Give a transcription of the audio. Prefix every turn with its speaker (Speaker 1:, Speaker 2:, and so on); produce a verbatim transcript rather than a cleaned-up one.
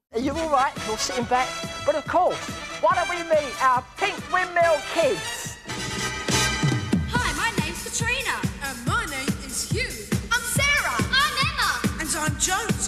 Speaker 1: Are you all right? You're sitting back? But of course, why don't we meet our pink Windmill kids?
Speaker 2: Hi, my name's Katrina.
Speaker 3: And my name is Hugh.
Speaker 2: I'm Sarah. I'm Emma.
Speaker 3: And I'm Joe.